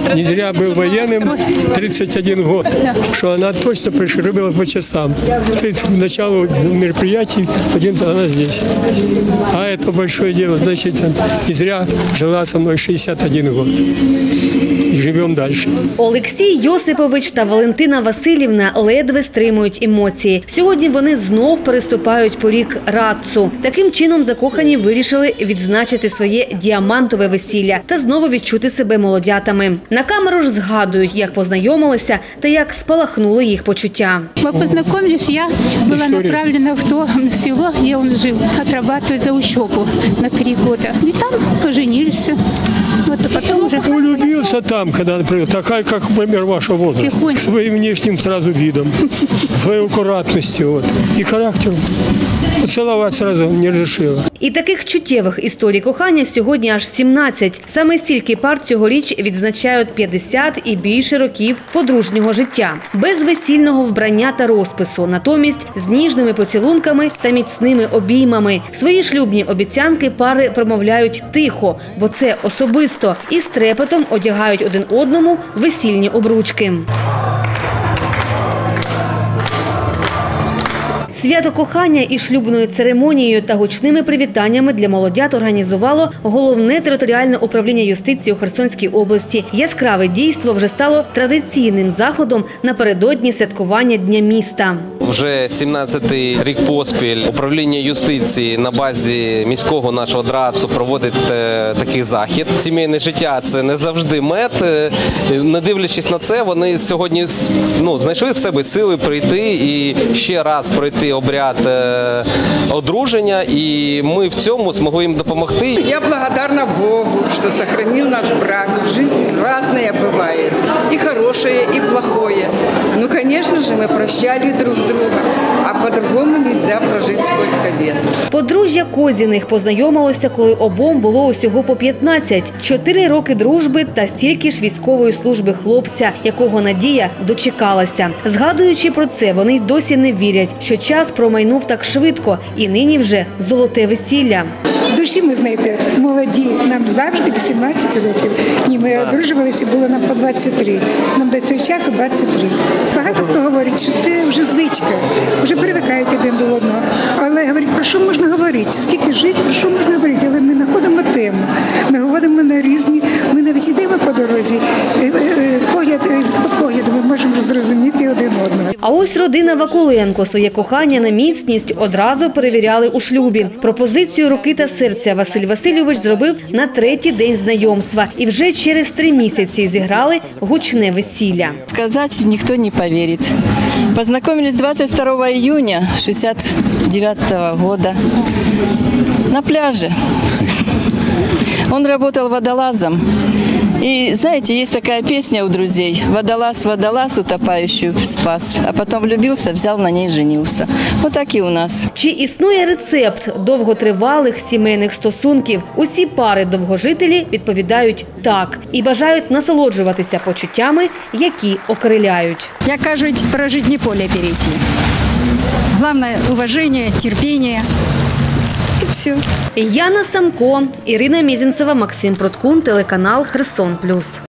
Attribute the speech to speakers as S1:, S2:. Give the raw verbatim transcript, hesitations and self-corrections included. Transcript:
S1: не зря был военным тридцать один год, что она точно пришибила по часам. К началу мероприятий один она здесь. А это большое дело, значит, не зря жила со мной шестьдесят один год. І живемо далі.
S2: Олексій Йосипович та Валентина Васильівна ледве стримують емоції. Сьогодні вони знов переступають поріг Радцу. Таким чином закохані вирішили відзначити своє діамантове весілля та знову відчути себе молодятами. На камеру ж згадують, як познайомилися та як спалахнули їх почуття.
S3: Ми познайомилися, я була направлена в то село, де він жив, отрабатывать за учебу на три года. И там поженились. Вот, а потом уже...
S1: Улюбился там, когда она пришла, такая, как, например, вашего возраста. Своим внешним сразу видом, своей аккуратностью вот, и характером. Поцеловать сразу не решила.
S2: І таких чуттєвих історій кохання сьогодні аж сімнадцять. Саме стільки пар цьогоріч відзначають п'ятдесят і більше років подружнього життя. Без весільного вбрання та розпису, натомість з ніжними поцілунками та міцними обіймами. Свої шлюбні обіцянки пари промовляють тихо, бо це особисто, і з трепетом одягають один одному весільні обручки. Свято кохання і шлюбною церемонією та гучними привітаннями для молодят організувало Головне територіальне управління юстиції у Херсонській області. Яскраве дійство вже стало традиційним заходом напередодні святкування Дня міста.
S4: Вже сімнадцятий рік поспіль управління юстиції на базі міського нашого драцу проводить такий захід. Сімейне життя – це не завжди мед. Не дивлячись на це, вони сьогодні ну, знайшли в себе сили прийти і ще раз пройти обряд е, одруження, і ми в цьому змогли їм допомогти.
S5: Я благодарна Богу, що сохранив наш брак. В житті різне буває, і хороше, і плохое. Ну, звісно ж, ми прощали друг друга, а по-другому не можна прожити скільки років.
S2: Подружжя Козіних познайомилося, коли обом було усього по п'ятнадцять. Чотири роки дружби та стільки ж військової служби хлопця, якого Надія дочекалася. Згадуючи про це, вони й досі не вірять, що час промайнув так швидко і нині вже золоте весілля.
S6: В душі ми, знаєте, молоді, нам завжди вісімнадцять років. Ні, ми одружувалися, було нам по двадцять три. Нам до цього часу двадцять три. Багато хто говорить, що це вже звичка, вже привикають один до одного. Але говорять, про що можна говорити? Скільки жити, про що можна говорити? Але ми знаходимо тему. Ми говоримо на різні, ми навіть йдемо по дорозі, погляд з погляду ми можемо зрозуміти один одного.
S2: А ось родина Вакуленко своє кохання на міцність одразу перевіряли у шлюбі. Пропозицію руки та серця Василь Васильович зробив на третій день знайомства. І вже через три місяці зіграли гучне весілля.
S7: Сказати ніхто не повірить. Познайомились двадцять второго июня шестьдесят девятого года на пляже. Он работал водолазом. И знаете, есть такая песня у друзей: «Водолаз, водолаз, утопающую спас, а потом влюбился, взял на ней, женился». Вот так и у нас.
S2: Чи існує рецепт довготривалих сімейних стосунків? Усі пари довгожителі відповідають «так» і бажають насолоджуватися почуттями, які окриляють.
S8: Як кажуть, про життя поле перейти. Головне – уваження, терпіння. І все.
S2: Яна Самко, Ірина Мізінцева, Максим Проткун, телеканал Херсон Плюс.